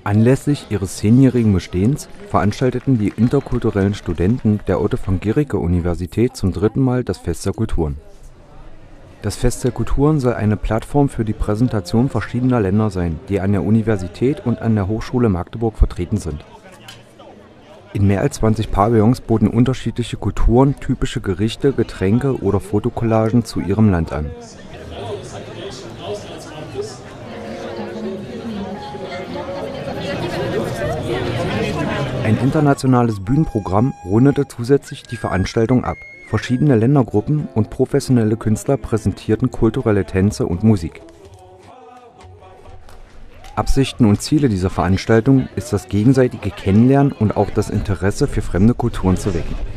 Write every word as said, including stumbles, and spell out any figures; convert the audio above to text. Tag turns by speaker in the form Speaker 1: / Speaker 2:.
Speaker 1: Anlässlich ihres zehnjährigen Bestehens veranstalteten die interkulturellen Studenten der Otto-von-Guericke-Universität zum dritten Mal das Fest der Kulturen. Das Fest der Kulturen soll eine Plattform für die Präsentation verschiedener Länder sein, die an der Universität und an der Hochschule Magdeburg vertreten sind. In mehr als zwanzig Pavillons boten unterschiedliche Kulturen typische Gerichte, Getränke oder Fotocollagen zu ihrem Land an. Ein internationales Bühnenprogramm rundete zusätzlich die Veranstaltung ab. Verschiedene Ländergruppen und professionelle Künstler präsentierten kulturelle Tänze und Musik. Absichten und Ziele dieser Veranstaltung ist das gegenseitige Kennenlernen und auch das Interesse für fremde Kulturen zu wecken.